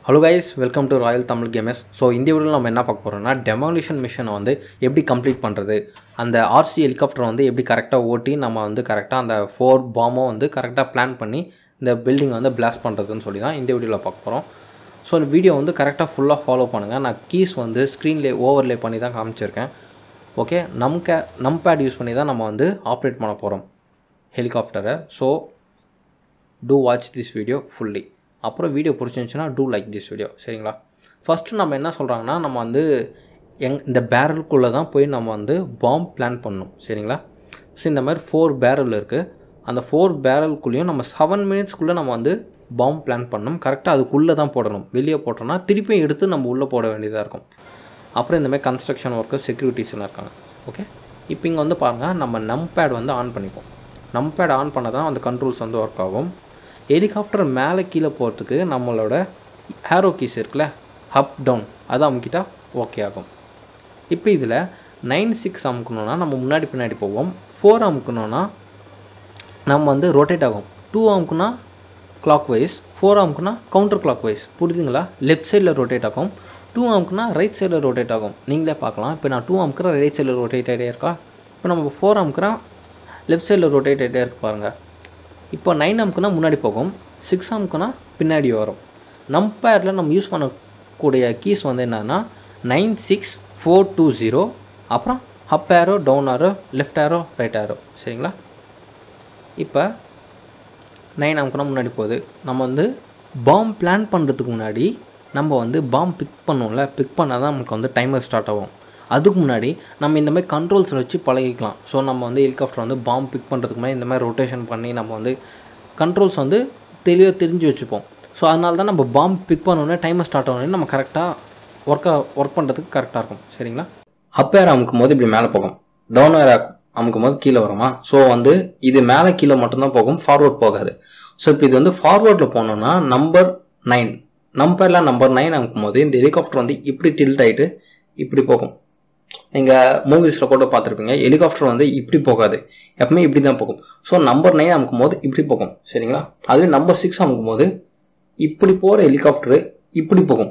Hello guys, welcome to Royal Tamil Gamers. So இந்த வீடியோல நம்ம என்ன பார்க்க போறோம்னா demolition mission வந்து எப்படி கம்ப்ளீட் பண்றது, அந்த RC ஹெலிகாப்டர் வந்து எப்படி கரெக்ட்டா ஓட்டி நம்ம வந்து கரெக்ட்டா அந்த 4 பாம்போ வந்து கரெக்ட்டா பிளான் பண்ணி இந்த பில்டிங் வந்து பிளாஸ்ட் பண்றதுன்னு சொல்லி தான் இந்த வீடியோல பார்க்க போறோம். சோ இந்த வீடியோ வந்து கரெக்ட்டா ஃபுல்லா ஃபாலோ பண்ணுங்க. நான் கீஸ் வந்து ஸ்கிரீன்ல ஓவர்லே பண்ணி தான் காமிச்சிருக்கேன். ஓகே, நம்பேட் யூஸ் பண்ணி தான் நம்ம வந்து ஆபரேட் பண்ண போறோம் ஹெலிகாப்டரை. So do watch this video fully. அப்புறம் வீடியோ பிடிச்சிருந்துச்சுன்னா do like this video. சரிங்களா? ஃபஸ்ட்டு நம்ம என்ன சொல்கிறாங்கன்னா, நம்ம வந்து இந்த பேரலுக்குள்ளே தான் போய் நம்ம வந்து பாம்பு பிளான் பண்ணணும். சரிங்களா? ஸோ இந்த மாதிரி 4 பேரல் இருக்குது. அந்த 4 பேரலுக்குள்ளேயும் நம்ம 7 மினிட்ஸ்க்குள்ளே நம்ம வந்து பாம்பு பிளான் பண்ணணும். கரெக்டாக அதுக்குள்ளே தான் போடணும். வெளியே போட்டோம்னா திருப்பியும் எடுத்து நம்ம உள்ளே போட வேண்டியதாக இருக்கும். அப்புறம் இந்த மாதிரி கன்ஸ்ட்ரக்ஷன் ஒர்க்கு செக்யூரிட்டிஸ்லாம் இருக்காங்க. ஓகே, இப்போ இங்கே வந்து பாருங்கள், நம்ம நம்பேட் வந்து ஆன் பண்ணிப்போம். நம்பேட் ஆன் பண்ண தான் அந்த கண்ட்ரோல்ஸ் வந்து ஒர்க் ஆகும். ஹெலிகாப்டர் மேலே கீழே போகிறதுக்கு நம்மளோட ஏரோ கீஸ் இருக்குல்ல, அப் டவுன், அதை அமுக்கிட்டா ஓகே ஆகும். இப்போ இதில் 9-6 அமுக்கணுன்னா நம்ம முன்னாடி பின்னாடி போவோம். 4 அமுக்கணுன்னா நம்ம வந்து ரொட்டேட் ஆகும். 2 அமுக்குனா கிளாக் வைஸ், 4 அமுக்குனா கவுண்டர் கிளாக் வைஸ். புரியுதுங்களா? லெஃப்ட் சைடில் ரொட்டேட் ஆகும். 2 அமுக்குனா ரைட் சைடில் ரொட்டேட் ஆகும். நீங்களே பார்க்கலாம். இப்போ நான் 2 அமுக்குறேன், ரைட் சைடில் ரொட்டேட் ஆகிட்டே இருக்கா. இப்போ நம்ம 4 அமுக்குறேன், லெஃப்ட் சைடில் ரொட்டேட் ஆகிட்டே இருக்கு பாருங்கள். இப்போ 9 அமுக்குனா முன்னாடி போகும், 6 அமுக்குனா பின்னாடி வரும். நம்பேரில் நம்ம யூஸ் பண்ணக்கூடிய கீஸ் வந்து என்னன்னா 96420, அப்புறம் up arrow, down arrow, left arrow, right arrow. சரிங்களா? இப்போ 9 அமுக்குனா முன்னாடி போகுது. நம்ம வந்து பாம்பு பிளான் பண்ணுறதுக்கு முன்னாடி நம்ம வந்து பாம்பு பிக் பண்ணுவோம்ல, பிக் பண்ணால் தான் நமக்கு வந்து டைமர் ஸ்டார்ட் ஆகும். அதுக்கு முன்னாடி நம்ம இந்த மாதிரி கண்ட்ரோல்ஸ் வச்சு பழகிக்கலாம். ஸோ நம்ம வந்து ஹெலிகாப்டர் வந்து பாம்பு பிக் பண்ணுறதுக்கு முன்னாடி இந்த மாதிரி ரொட்டேஷன் பண்ணி நம்ம வந்து கண்ட்ரோல்ஸ் வந்து தெளிவாக தெரிஞ்சு வச்சுப்போம். ஸோ அதனால தான் நம்ம பாம்பு பிக் பண்ணோன்னே டைமர் ஸ்டார்ட் ஆகணுன்னே நம்ம கரெக்டாக ஒர்க் பண்ணுறதுக்கு கரெக்டாக இருக்கும். சரிங்களா? அப் ஏர் அமுக்கும் போது இப்படி மேலே போகும், டவுன் ஏர் அமுக்கும் போது கீழே வருமா. ஸோ வந்து இது மேலே கீழே மட்டும்தான் போகும், ஃபார்வர்ட் போகாது. ஸோ இப்போ இது வந்து ஃபார்வர்டில் போனோன்னா நம்பர் 9, நம்பரில் நம்பர் 9 அமுக்கும் போது இந்த ஹெலிகாப்டர் வந்து இப்படி டில்ட் ஆகிட்டு இப்படி போகும். நீங்கள் மூவிஸில் கூட பார்த்துருப்பீங்க, ஹெலிகாப்டர் வந்து இப்படி போகாது, எப்பவுமே இப்படி தான் போகும். ஸோ நம்பர் 9 அமுக்கும் போது இப்படி போகும். சரிங்களா? அதுவே நம்பர் 6 அமுக்கும் போது இப்படி போகிற ஹெலிகாப்டரு இப்படி போகும்.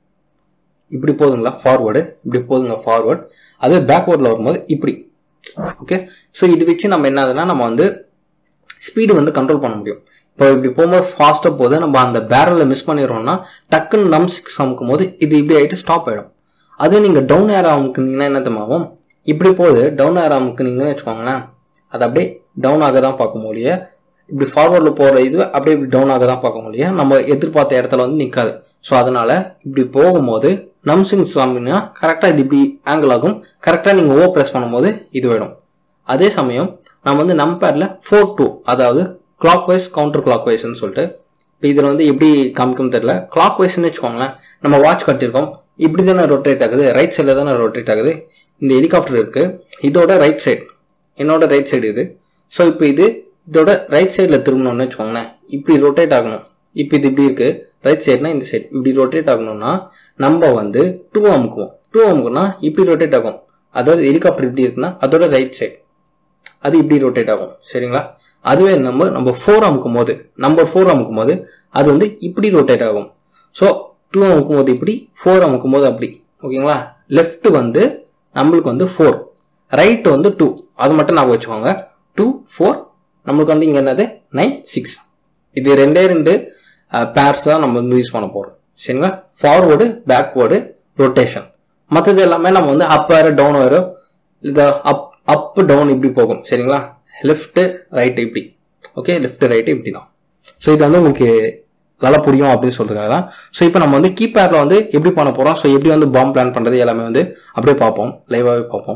இப்படி போதுங்களா ஃபார்வேர்டு, இப்படி போதுங்க ஃபார்வேர்டு. அதே பேக்வேர்டில் வரும்போது இப்படி. ஓகே, ஸோ இது வச்சு நம்ம என்ன ஆகுதுன்னா, நம்ம வந்து ஸ்பீடு வந்து கண்ட்ரோல் பண்ண முடியும். இப்போ இப்படி போகும்போது ஃபாஸ்ட்டாக போது நம்ம அந்த பேரலில் மிஸ் பண்ணிடுறோம்னா டக்குன்னு நம்பர் 6 அமுக்கும் போது இது இப்படி ஆகிட்டு ஸ்டாப் ஆகிடும். அது நீங்கள் டவுன் ஏர் அமுக்குனீங்கன்னா என்ன தம்மாகும், இப்படி போகுது. டவுன் ஏர் அமுக்குனீங்கன்னு வச்சுக்கோங்களேன், அது அப்படியே டவுன் ஆக தான் பார்க்க முடியும். இப்படி ஃபார்வர்டில் போகிற இது அப்படியே இப்படி டவுன் ஆக தான் பார்க்க முடியும். நம்ம எதிர்பார்த்த இடத்துல வந்து நிற்காது. ஸோ அதனால் இப்படி போகும்போது நம்சிங் சாமின்னா கரெக்டாக இது இப்படி ஆங்கிள் ஆகும். கரெக்டாக நீங்கள் ஓ ப்ரெஸ் பண்ணும்போது இது வேணும். அதே சமயம் நம்ம வந்து நம்பேரில் 4-2, அதாவது கிளாக் வைஸ் கவுண்டர் கிளாக் வைஸ்ன்னு சொல்லிட்டு, இப்போ இதில் வந்து எப்படி காமிக்கும் தெரியல. கிளாக் வைஸ்ன்னு வச்சுக்கோங்களேன், நம்ம வாட்ச் கட்டியிருக்கோம், இப்படி தானே ரொட்டேட் ஆகுது, ரைட் சைடில் தானே ரொட்டேட் ஆகுது. இந்த ஹெலிகாப்டர் இருக்குது, இதோட ரைட் சைடு, என்னோட ரைட் சைடு இது. ஸோ இப்போ இதோட ரைட் சைடில் திரும்பணும்னு வச்சுக்கோங்களேன், இப்படி ரொட்டேட் ஆகணும். இப்போ இது இப்படி இருக்குது, ரைட் சைடுனா இந்த சைடு இப்படி ரொட்டேட் ஆகணும்னா நம்ம வந்து 2 அமுக்குவோம். 2 அமுக்குனா இப்படி ரொட்டேட் ஆகும். அதோட ஹெலிகாப்டர் இப்படி இருக்குன்னா அதோட ரைட் சைடு அது இப்படி ரொட்டேட் ஆகும். சரிங்களா? அதுவே நம்ம 4 அமுக்கும் போது, நம்பர் 4 அமுக்கும் போது அது வந்து இப்படி ரொட்டேட் ஆகும். ஸோ 2 அமுக்கும் போது இப்படி, 4 அமுக்கும் போது அப்படி. ஓகேங்களா? லெஃப்ட் வந்து நம்மளுக்கு வந்து 4, ரைட் வந்து 2, அது மட்டும் நான் வச்சுக்கோங்க. 2 4 நம்மளுக்கு வந்து இங்கே என்னது 9 6. இது 2 பேர்ஸ் தான் நம்ம வந்து யூஸ் பண்ண போகிறோம். சரிங்களா? Forward, backward, rotation. மற்றது எல்லாமே நம்ம வந்து அப் ஏரோ, டவுன் ஏரோ, இந்த அப் டவுன் இப்படி போகும். சரிங்களா? லெஃப்ட்டு ரைட்டு இப்படி. ஓகே, லெஃப்ட் ரைட்டு இப்படி தான். ஸோ இது வந்து உங்களுக்கு நல்லா புரியும் அப்படின்னு சொல்றதுக்காக தான். ஸோ இப்போ நம்ம வந்து கீபேடில் வந்து எப்படி பண்ண போகிறோம், ஸோ எப்படி வந்து பாம்பு பிளான் பண்ணுறது எல்லாமே வந்து அப்படியே பார்ப்போம், லைவாகவே பார்ப்போம்.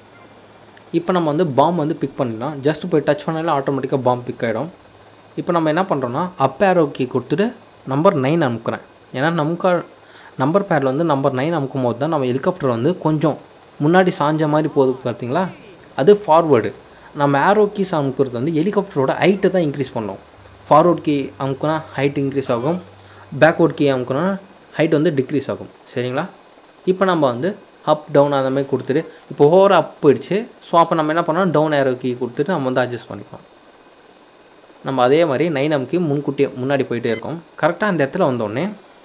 இப்போ நம்ம வந்து பாம்பு வந்து பிக் பண்ணிடலாம். ஜஸ்ட் போய் டச் பண்ணாலும் ஆட்டோமேட்டிக்காக பாம்பு பிக் ஆகிடும். இப்போ நம்ம என்ன பண்ணுறோன்னா அப் ஏரோ கீ கொடுத்துட்டு நம்பர் 9 அமுக்குறேன். ஏன்னா நம்பர் பேரில் வந்து நம்பர் 9 அமுக்கும் போது தான் நம்ம ஹெலிகாப்டர் வந்து கொஞ்சம் முன்னாடி சாஞ்ச மாதிரி போகுது பார்த்தீங்களா, அது ஃபார்வேர்டு. நம்ம ஏரோ கீஸ் அமுக்குறது வந்து ஹெலிகாப்டரோட ஹைட்டை தான் இன்க்ரீஸ் பண்ணோம். ஃபார்வர்ட் கீ அமுக்குனா ஹைட் இன்க்ரீஸ் ஆகும், பேக்வர்ட் கீ அமுக்குனா ஹைட் வந்து டிக்ரீஸ் ஆகும். சரிங்களா? இப்போ நம்ம வந்து அப் டவுன் அந்த மாதிரி கொடுத்துட்டு, இப்போ ஓவர் அப் போயிடுச்சு. ஸோ அப்போ நம்ம என்ன பண்ணோம், டவுன் ஏரோ கீ கொடுத்துட்டு நம்ம வந்து அட்ஜஸ்ட் பண்ணிப்போம். நம்ம அதே மாதிரி 9 அமுக்கி முன்னாடி போயிட்டே இருக்கோம். கரெக்டாக அந்த இடத்துல வந்தோடனே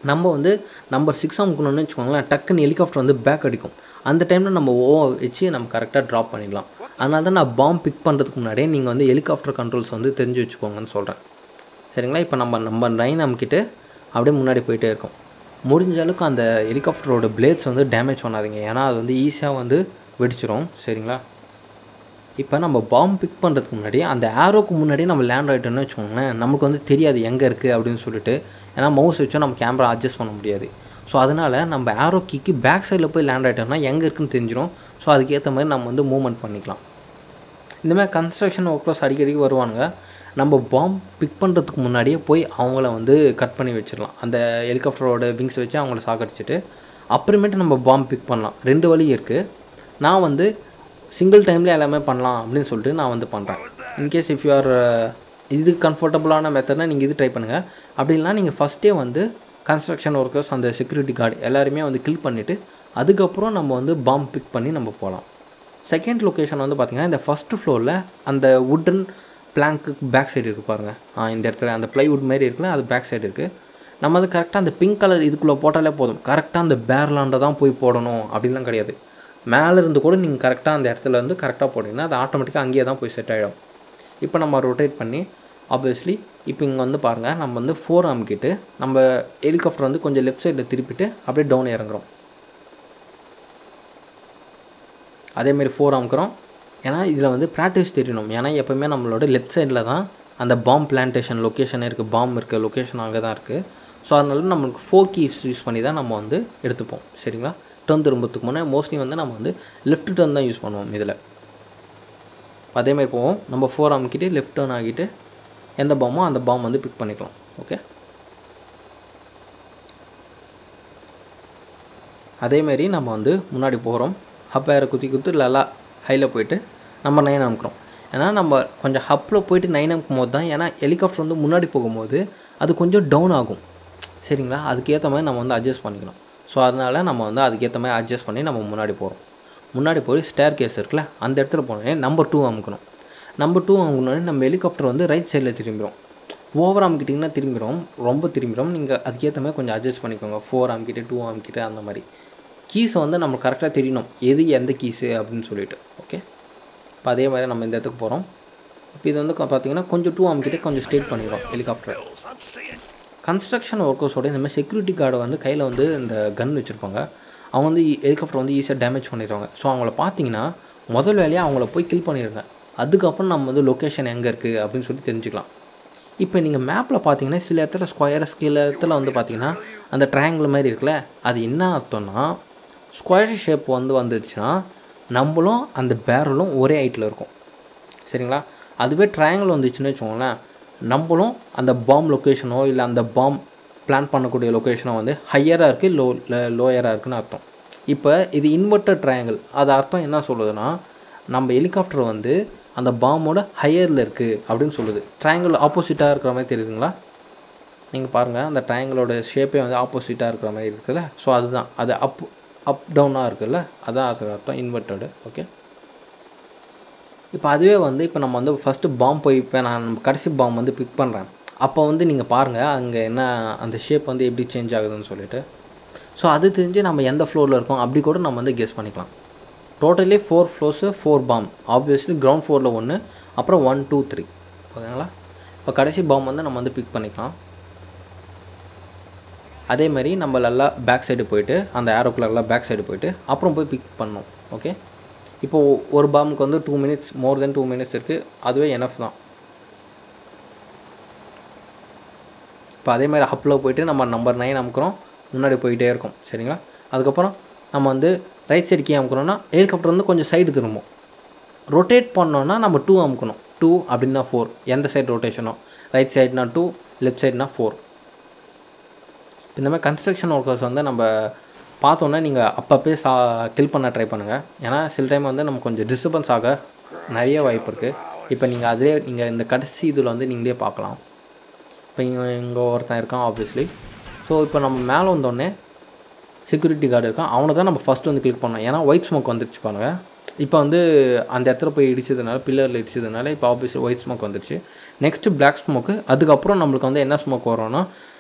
நம்ம வந்து நம்பர் 6 அமுக்கணும்னு வச்சுக்கோங்களேன், டக்குன்னு ஹெலிகாப்டர் வந்து பேக் அடிக்கும். அந்த டைமில் நம்ம வச்சு நம்ம கரெக்டாக ட்ராப் பண்ணிடலாம். அதனால தான் நான் பாம் பிக் பண்ணுறதுக்கு முன்னாடியே நீங்கள் வந்து ஹெலிகாப்டர் கண்ட்ரோல்ஸ் வந்து தெரிஞ்சு வச்சுக்கோங்கன்னு சொல்கிறேன். சரிங்களா? இப்போ நம்ம நம்பர் 9 அமுக்கிட்டு அப்படியே முன்னாடி போயிட்டே இருக்கோம். முடிஞ்ச அளவுக்கு அந்த ஹெலிகாப்டரோட பிளேட்ஸ் வந்து டேமேஜ் பண்ணாதீங்க, ஏன்னா அது வந்து ஈஸியாக வந்து வெடிச்சிரும். சரிங்களா? இப்போ நம்ம பாம் பிக் பண்ணுறதுக்கு முன்னாடி அந்த ஏரோக்கு முன்னாடியே நம்ம லேண்ட் ஆகிட்டோம்னு வச்சுக்கோங்களேன், நமக்கு வந்து தெரியாது எங்கே இருக்குது அப்படின்னு சொல்லிட்டு. ஏன்னா மவுஸ் வச்சா நம்ம கேமரா அட்ஜஸ்ட் பண்ண முடியாது. ஸோ அதனால் நம்ம ஏரோ கீக்கு பேக் சைடில் போய் லேண்ட் ஆகிட்டோம்னா எங்கே இருக்குன்னு தெரிஞ்சிடும். ஸோ அதுக்கேற்ற மாதிரி நம்ம வந்து மூவ்மெண்ட் பண்ணிக்கலாம். இந்தமாதிரி கன்ஸ்ட்ரக்ஷன் ஒர்க்கர்ஸ் அடிக்கடி வருவானுங்க. நம்ம பாம் பிக் பண்ணுறதுக்கு முன்னாடியே போய் அவங்கள வந்து கட் பண்ணி வச்சிடலாம். அந்த ஹெலிகாப்டரோட விங்ஸ் வச்சு அவங்கள சாகடிச்சிட்டு அப்புறமேட்டு நம்ம பாம் பிக் பண்ணலாம். 2 வழி இருக்குது. நான் வந்து சிங்கிள் டைமில் எல்லாமே பண்ணலாம் அப்படின்னு சொல்லிட்டு நான் வந்து பண்ணுறேன். இன்கேஸ் இஃப் யூ ஆர் இது கம்ஃபர்டபுளான மெத்தட்னா நீங்கள் இது ட்ரை பண்ணுங்கள். அப்படி இல்லைனா நீங்கள் ஃபஸ்ட்டே வந்து கன்ஸ்ட்ரக்ஷன் ஒர்க்கர்ஸ், அந்த செக்யூரிட்டி கார்டு எல்லாருமே வந்து கில் பண்ணிவிட்டு அதுக்கப்புறம் நம்ம வந்து பாம் பிக் பண்ணி நம்ம போகலாம். செகண்ட் லொக்கேஷன் வந்து பார்த்திங்கன்னா, இந்த ஃபஸ்ட்டு ஃப்ளோரில் அந்த வுட்டன் பிளாங்க்கு பேக் சைடு இருக்குது பாருங்கள். இந்த இடத்துல அந்த ப்ளைவுட் மாரி இருக்குல்ல, அது பேக் சைடு இருக்குது. நம்ம வந்து கரெக்டாக அந்த பிங்க் கலர் இதுக்குள்ளே போட்டாலே போதும். கரெக்டாக அந்த பேர்லாண்டை தான் போய் போடணும் அப்படின்லாம் கிடையாது. மேலே இருந்து கூட நீங்கள் கரெக்டாக அந்த இடத்துல வந்து கரெக்டாக போட்டிங்கன்னா அது ஆட்டோமேட்டிக்காக அங்கேயே தான் போய் செட் ஆகிடும். இப்போ நம்ம ரொட்டேட் பண்ணி ஆப்வியஸ்லி இப்போ இங்கே வந்து பாருங்கள், நம்ம வந்து 4 அமுக்கிட்டு நம்ம ஹெலிகாப்டர் வந்து கொஞ்சம் லெஃப்ட் சைடில் திருப்பிட்டு அப்படியே டவுன் இறங்குறோம். அதேமாரி 4 அமுக்கிறோம். ஏன்னா இதில் வந்து ப்ராக்டிஸ் தெரியணும். ஏன்னா எப்போவுமே நம்மளோட லெஃப்ட் சைடில் தான் அந்த பாம் பிளான்டேஷன் லொக்கேஷன் இருக்குது, பாம் இருக்க லொக்கேஷன் அங்கே தான் இருக்குது. ஸோ அதனால நம்மளுக்கு 4 கீஸ் யூஸ் பண்ணி தான் நம்ம வந்து எடுத்துப்போம். சரிங்களா? டர்ன் திரும்பத்துக்கு முன்னே மோஸ்ட்லி வந்து நம்ம வந்து லெஃப்ட் டர்ன் தான் யூஸ் பண்ணுவோம் இதில். அதேமாதிரி போவோம். நம்ம 4 அமுக்கிட்டு லெஃப்ட் டர்ன் ஆகிட்டு எந்த பாமோ அந்த பாம் வந்து பிக் பண்ணிக்கலாம். ஓகே, அதேமாரி நம்ம வந்து முன்னாடி போகிறோம். ஹப் ஏரை குத்தி நல்லா ஹையில் போயிட்டு நம்ம 9 அமுக்கிறோம். ஏன்னா நம்ம கொஞ்சம் ஹப்பில் போயிட்டு 9 அமுக்கும் போது தான், ஏன்னா ஹெலிகாப்டர் வந்து முன்னாடி போகும்போது அது கொஞ்சம் டவுன் ஆகும். சரிங்களா? அதுக்கேற்ற மாதிரி நம்ம வந்து அட்ஜஸ்ட் பண்ணிக்கணும். ஸோ அதனால் நம்ம வந்து அதுக்கேற்ற மாதிரி அட்ஜஸ்ட் பண்ணி நம்ம முன்னாடி போகிறோம். முன்னாடி போய் ஸ்டேர் கேஸ் இருக்குல்ல, அந்த இடத்துல போனோடனே நம்பர் 2 அமுக்கணும். நம்பர் 2 அமுக்கணுன்னே நம்ம ஹெலிகாப்டர் வந்து ரைட் சைடில் திரும்பிடும். ஓவர் அமுக்கிட்டிங்கன்னா திரும்பிடும், ரொம்ப திரும்பிடும். நீங்கள் அதுக்கேற்ற மாதிரி கொஞ்சம் அட்ஜஸ்ட் பண்ணிக்கோங்க. 4 அமுக்கிட்டு 2 அமுக்கிட்டு அந்த மாதிரி கீஸை வந்து நம்ம கரெக்டாக தெரியணும், எது எந்த கீஸு அப்படின்னு சொல்லிட்டு. ஓகே, இப்போ அதே மாதிரி நம்ம இந்த இடத்துக்கு போகிறோம். இப்போ இது வந்து பார்த்திங்கன்னா கொஞ்சம் 2 அமுக்கிட்டு கொஞ்சம் ஸ்ட்ரெயிட் பண்ணிடுவோம் ஹெலிகாப்டரை. கன்ஸ்ட்ரக்ஷன் ஒர்க்கர்ஸோட இந்தமாதிரி செக்யூரிட்டி கார்டை வந்து கையில் வந்து இந்த கன் வச்சுருப்பாங்க. அவங்க வந்து ஹெலிகாப்டர் வந்து ஈஸியாக டேமேஜ் பண்ணிடுவாங்க. ஸோ அவங்கள பார்த்தீங்கன்னா முதல் வேலையாக அவங்கள போய் கில் பண்ணிடுங்க. அதுக்கப்புறம் நம்ம வந்து லொக்கேஷன் எங்கே இருக்குது அப்படின்னு சொல்லி தெரிஞ்சுக்கலாம். இப்போ நீங்கள் மேப்பில் பார்த்தீங்கன்னா சில இடத்துல ஸ்கொயர்ஸ், சில இடத்துல வந்து பார்த்திங்கன்னா அந்த ட்ரையாங்கிள் மாதிரி இருக்குல்ல, அது என்ன அர்த்தம்னா ஸ்கொயர் ஷேப் வந்து வந்துடுச்சுன்னா நம்மளும் அந்த பேரலும் ஒரே ஹைட்டில் இருக்கும். சரிங்களா? அதுவே ட்ரையாங்கிள் வந்துச்சுன்னு வச்சுக்கோங்களேன், நம்மளும் அந்த பாம் லொக்கேஷனோ இல்லை அந்த பாம் பிளான் பண்ணக்கூடிய லொக்கேஷனோ வந்து ஹையராக இருக்குது, லோயராக இருக்குதுன்னு அர்த்தம். இப்போ இது இன்வெர்டட் ட்ரையாங்கிள். அது அர்த்தம் என்ன சொல்லுதுன்னா, நம்ம ஹெலிகாப்டர் வந்து அந்த பாமோட ஹையரில் இருக்குது அப்படின்னு சொல்லுது. ட்ரையாங்கிள் ஆப்போசிட்டாக இருக்கிற மாதிரி தெரியுதுங்களா? நீங்கள் பாருங்கள், அந்த ட்ரையாங்கிளோட ஷேப்பே வந்து ஆப்போசிட்டாக இருக்கிற மாதிரி இருக்குதுல்ல. ஸோ அதுதான், அது அப் டவுனாக இருக்குதுல்ல, அதான் அதுக்கு அர்த்தம் இன்வெர்டடு. ஓகே, இப்போ அதுவே வந்து இப்போ நம்ம வந்து ஃபஸ்ட்டு பாம் போய் இப்போ நான் நம்ம கடைசி பாம் வந்து பிக் பண்ணுறேன். அப்போ வந்து நீங்கள் பாருங்கள் அங்கே என்ன அந்த ஷேப் வந்து எப்படி சேஞ்ச் ஆகுதுன்னு சொல்லிட்டு. ஸோ அது தெரிஞ்சு நம்ம எந்த ஃப்ளோரில் இருக்கோம் அப்படி கூட நம்ம வந்து கெஸ் பண்ணிக்கலாம். Totally 4 floors 4 bomb. Obviously ground ஃப்ளோரில் 1, அப்புறம் 1 2 3. ஓகேங்களா? இப்போ கடைசி பாம் வந்து நம்ம வந்து பிக் பண்ணிக்கலாம். அதேமாதிரி நம்ம நல்லா பேக் சைடு போயிட்டு அந்த ஏரோக்குள்ளெல்லாம் பேக் சைடு போயிட்டு அப்புறம் போய் பிக் பண்ணோம். ஓகே, இப்போது ஒரு பாமுக்கு வந்து 2 மினிட்ஸ், மோர் தென் 2 மினிட்ஸ் இருக்குது. அதுவே எனஃப் தான். இப்போ அதேமாதிரி ஹப்பில் போயிட்டு நம்ம நம்பர் 9 அமுக்கிறோம், முன்னாடி போயிட்டே இருக்கோம். சரிங்களா? அதுக்கப்புறம் நம்ம வந்து ரைட் சைடு கீ அமுக்கணும்னா ஹெலிகாப்டர் வந்து கொஞ்சம் சைடு திரும்பும். ரொட்டேட் பண்ணோன்னா நம்ம 2 அமுக்கணும். 2 அப்படின்னா 4, எந்த சைடு ரொட்டேஷனோ. ரைட் சைடுனா 2, லெஃப்ட் சைடுனா 4. இந்த மாதிரி கன்ஸ்ட்ரக்ஷன் ஒர்க்கர்ஸ் வந்து நம்ம பார்த்தோன்னா நீங்கள் அப்பப்போ கில் பண்ண ட்ரை பண்ணுங்கள். ஏன்னா சில டைம் வந்து நம்ம கொஞ்சம் டிஸ்டர்பன்ஸ் ஆக நிறைய வாய்ப்பு இருக்குது. இப்போ நீங்கள் அதிலே நீங்கள் இந்த கடைசி இதில் வந்து நீங்களே பார்க்கலாம். இப்போ இங்கே ஒருத்தன் இருக்கான் ஆப்வியஸ்லி. ஸோ இப்போ நம்ம மேலே வந்தோடனே செக்யூரிட்டி கார்டு இருக்கான், அவனை தான் நம்ம ஃபஸ்ட்டு வந்து கிளிக் பண்ணோம். ஏன்னா ஒயிட் ஸ்மோக் வந்துருச்சு பாருங்க. இப்போ வந்து அந்த இடத்துல போய் இடிச்சதுனால, பில்லரில் இடிச்சதுனால இப்போ ஆப்வியஸ்லி ஒயிட் ஸ்மோக் வந்துருச்சு. Next black smoke. அதுக்கப்புறம் நம்மளுக்கு வந்து என்ன ஸ்மோக் வரும்னா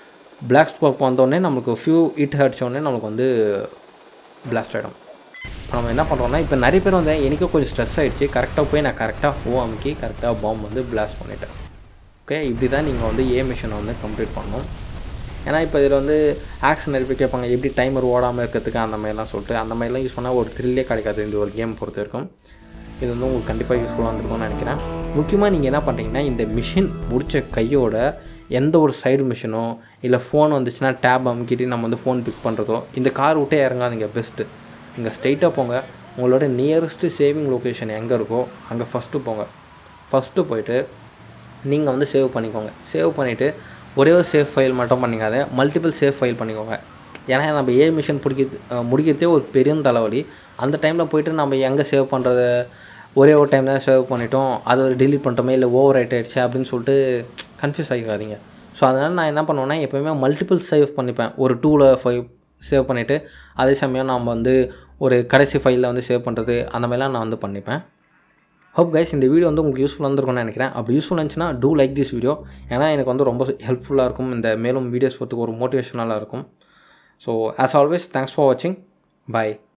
பிளாக் ஸ்பார்க் வந்தோடனே நம்மளுக்கு ஃபியூ ஹிட் அடித்தோடனே நம்மளுக்கு வந்து பிளாஸ்ட் ஆகிடும். இப்போ நம்ம என்ன பண்ணுறோம்னா, இப்போ நிறைய பேர் வந்து எனக்கும் கொஞ்சம் ஸ்ட்ரெஸ் ஆகிடுச்சு, கரெக்டாக போய் நான் கரெக்டாக அமுக்கி கரெக்டாக பாம்பு வந்து பிளாஸ்ட் பண்ணிட்டேன். ஓகே, இப்படி தான் நீங்கள் வந்து ஏ மிஷனை வந்து கம்ப்ளீட் பண்ணணும். ஏன்னா இப்போ இதில் வந்து ஆக்ஷன் நிறைய பேர் கேட்பாங்க, எப்படி டைமர் ஓடாமல் இருக்கிறதுக்கு அந்த மாதிரிலாம் சொல்லிட்டு. அந்த மாதிரிலாம் யூஸ் பண்ணால் ஒரு த்ரில்லே கிடைக்காது இந்த ஒரு கேம் பொறுத்த வரைக்கும். இது வந்து உங்களுக்கு கண்டிப்பாக யூஸ்ஃபுல்லாக இருந்திருக்கும்னு நினைக்கிறேன். முக்கியமாக நீங்கள் என்ன பண்ணுறீங்கன்னா, இந்த மிஷின் முடித்த கையோட எந்த ஒரு சைடு மிஷினோ இல்லை ஃபோன் வந்துச்சுன்னா டேப் அமுக்கிட்டு நம்ம வந்து ஃபோன் பிக் பண்ணுறதோ, இந்த கார் விட்டே இறங்காதீங்க. பெஸ்ட்டு இங்கே ஸ்ட்ரைட்டாக போங்க. உங்களோட நியரஸ்ட்டு சேவிங் லொக்கேஷன் எங்கே இருக்கோ அங்கே ஃபஸ்ட்டு போங்க. ஃபஸ்ட்டு போயிட்டு நீங்கள் வந்து சேவ் பண்ணிக்கோங்க. சேவ் பண்ணிவிட்டு ஒரே ஒரு சேவ் ஃபைல் மட்டும் பண்ணிக்காத, மல்டிபிள் சேவ் ஃபைல் பண்ணிக்கோங்க. ஏன்னா நம்ம ஏ மிஷன் முடிக்கிறதே ஒரு பெரிய தலைவலி. அந்த டைமில் போய்ட்டு நம்ம எங்கே சேவ் பண்ணுறது, ஒரே ஒரு டைம் தான் சேவ் பண்ணிட்டோம், அதை டிலீட் பண்ணிட்டோமே இல்லை ஓவர் ரைட் ஆகிடுச்சு அப்படின்னு சொல்லிட்டு கன்ஃபியூஸ் ஆகிக்காதீங்க. ஸோ அதனால் நான் என்ன பண்ணுவேன்னா, எப்போயுமே மல்டிபிள் சேவ் பண்ணிப்பேன். ஒரு 2ல் 5 சேவ் பண்ணிவிட்டு அதே சமயம் நம்ம வந்து ஒரு கடைசி ஃபைலில் வந்து சேவ் பண்ணுறது அந்த மாதிரிலாம் நான் வந்து பண்ணிப்பேன். ஹோப் கைஸ் இந்த வீடியோ வந்து உங்களுக்கு யூஸ்ஃபுல்லாக இருந்திருக்கும்னு நினைக்கிறேன். அப்படி யூஸ்ஃபுல்லாக இருந்துச்சுன்னா டூ லைக் திஸ் வீடியோ. ஏன்னா எனக்கு வந்து ரொம்ப ஹெல்ப்ஃபுல்லாக இருக்கும், இந்த மேலும் வீடியோஸ் பார்த்துக்கு ஒரு மோட்டிவேஷனலாக இருக்கும். So as always thanks for வாட்சிங். பாய்.